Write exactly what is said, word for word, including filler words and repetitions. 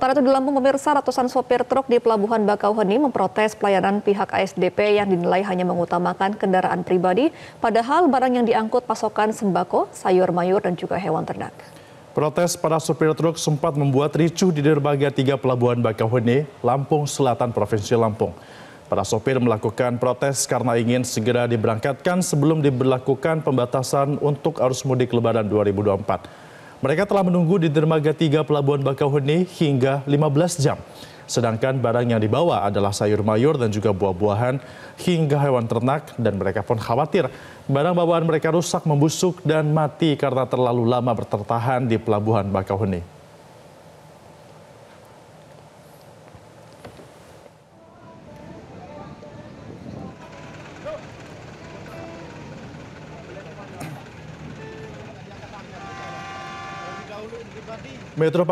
Sementara itu di Lampung, pemirsa, ratusan sopir truk di Pelabuhan Bakauheni memprotes pelayanan pihak A S D P yang dinilai hanya mengutamakan kendaraan pribadi, padahal barang yang diangkut pasokan sembako, sayur mayur, dan juga hewan ternak. Protes para sopir truk sempat membuat ricuh di dermaga tiga Pelabuhan Bakauheni, Lampung Selatan, Provinsi Lampung. Para sopir melakukan protes karena ingin segera diberangkatkan sebelum diberlakukan pembatasan untuk arus mudik Lebaran dua ribu dua puluh empat. Mereka telah menunggu di dermaga tiga Pelabuhan Bakauheni hingga lima belas jam. Sedangkan barang yang dibawa adalah sayur mayur dan juga buah-buahan hingga hewan ternak, dan mereka pun khawatir barang bawaan mereka rusak, membusuk, dan mati karena terlalu lama bertahan di Pelabuhan Bakauheni. Metro